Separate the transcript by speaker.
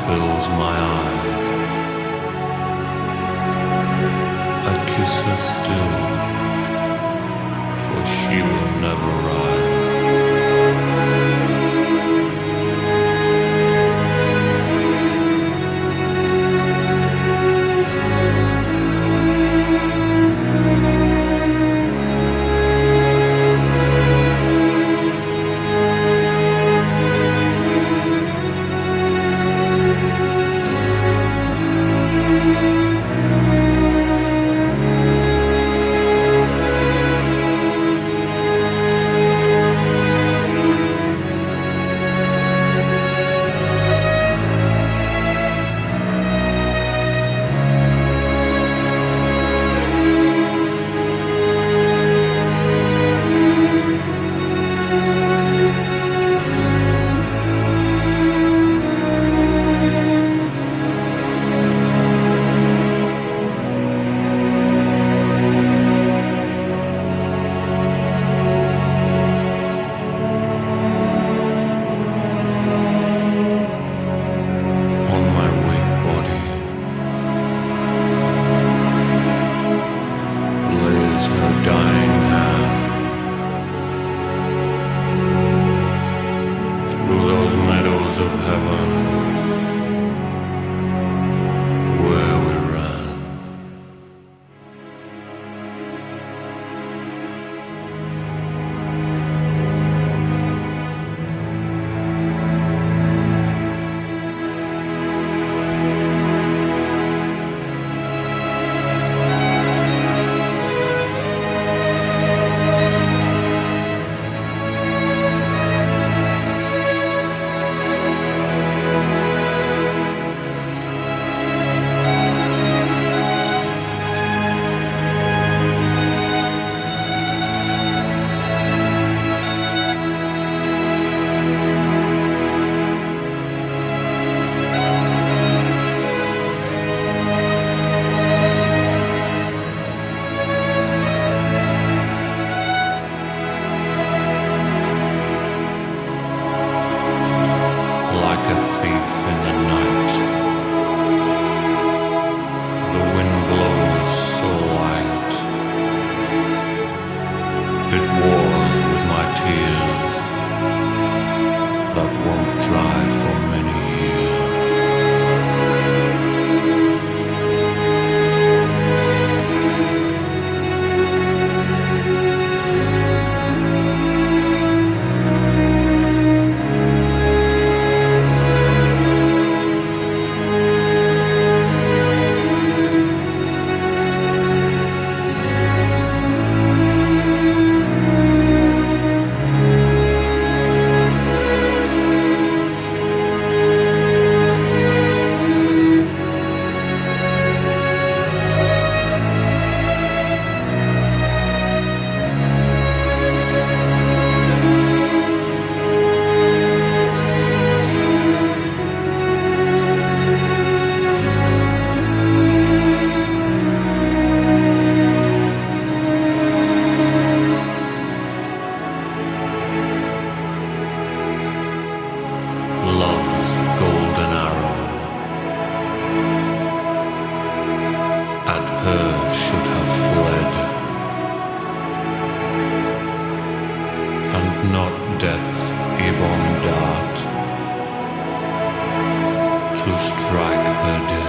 Speaker 1: fills my eyes. I kiss her still, for she will never rise. Of heaven, where we ran. Like a thief in the night, the wind blows so light. It wars with my tears that won't dry for many years. Love's golden arrow at her should have fled, and not death's ebon dart to strike her dead.